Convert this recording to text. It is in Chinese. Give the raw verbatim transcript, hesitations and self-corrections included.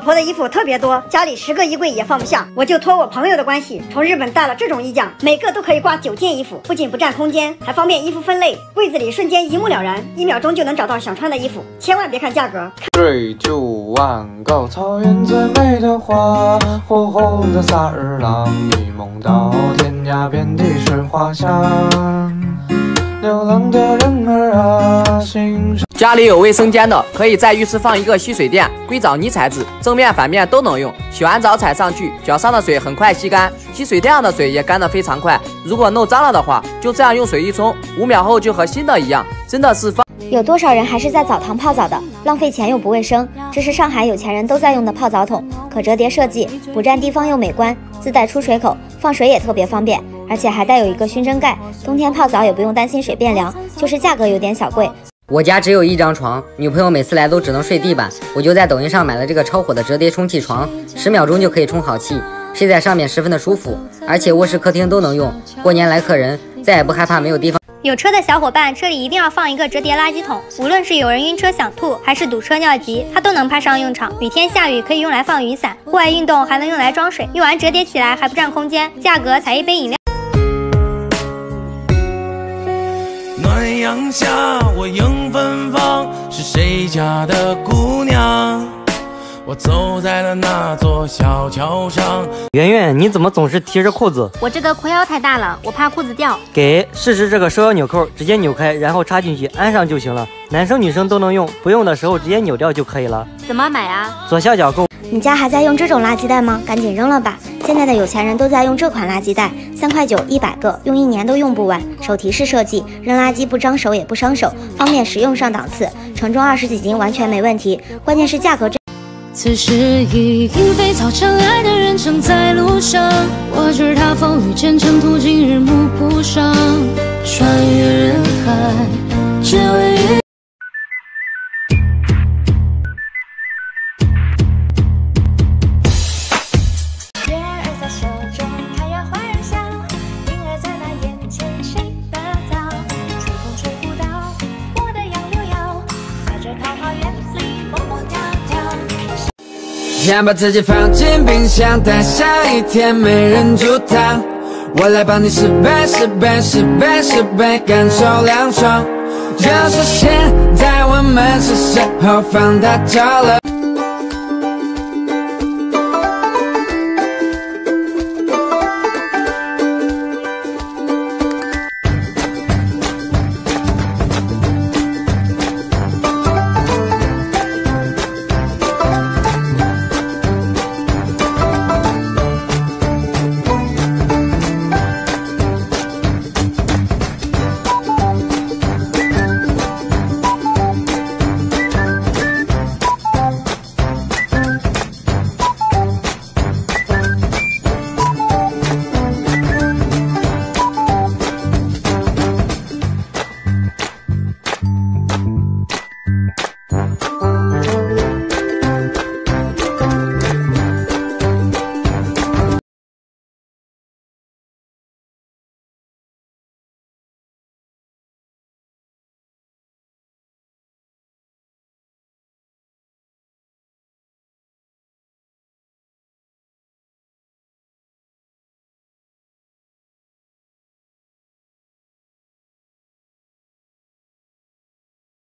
婆的衣服特别多，家里十个衣柜也放不下，我就托我朋友的关系，从日本带了这种衣架，每个都可以挂九件衣服，不仅不占空间，还方便衣服分类，柜子里瞬间一目了然，一秒钟就能找到想穿的衣服。千万别看价格。 Three two one go， 草原最美的花，火红的萨日朗，一梦到天涯，遍地是花香。流浪的人儿啊，欣赏。 家里有卫生间的，可以在浴室放一个吸水垫，硅藻泥材质，正面反面都能用。洗完澡踩上去，脚上的水很快吸干，吸水垫上的水也干得非常快。如果弄脏了的话，就这样用水一冲，五秒后就和新的一样，真的是方。 有多少人还是在澡堂泡澡的，浪费钱又不卫生？这是上海有钱人都在用的泡澡桶，可折叠设计，不占地方又美观，自带出水口，放水也特别方便，而且还带有一个熏蒸盖，冬天泡澡也不用担心水变凉，就是价格有点小贵。 我家只有一张床，女朋友每次来都只能睡地板，我就在抖音上买了这个超火的折叠充气床，十秒钟就可以充好气，睡在上面十分的舒服，而且卧室客厅都能用，过年来客人再也不害怕没有地方。 有车的小伙伴，车里一定要放一个折叠垃圾桶，无论是有人晕车想吐，还是堵车尿急，它都能派上用场。雨天下雨可以用来放雨伞，户外运动还能用来装水，用完折叠起来还不占空间，价格才一杯饮料。 暖阳下，我迎芬芳，是谁家的姑娘？我走在了那座小桥上。 圆圆，你怎么总是提着裤子？ 我这个裤腰太大了，我怕裤子掉。 给，试试这个收腰纽扣，直接扭开，然后插进去，安上就行了。男生女生都能用，不用的时候直接扭掉就可以了。 怎么买啊？ 左下角购。 你家还在用这种垃圾袋吗？赶紧扔了吧！现在的有钱人都在用这款垃圾袋，三块九一百个，用一年都用不完。手提式设计，扔垃圾不脏手也不伤手，方便实用上档次，承重二十几斤完全没问题。关键是价格真。 此时已莺飞草长，爱的人正在路上。我知他风雨兼程，途经日暮不赏，穿越人海，只为遇。 月儿在手中开呀花儿香，云儿在那眼前睡得早，吹风吹不到我的杨柳腰，在这桃花源里蹦蹦跳跳。 先把自己放进冰箱，待下一天没人阻挡。我来帮你十倍、十倍、十倍、十倍，感受凉爽。就是现在，我们是时候放大招了。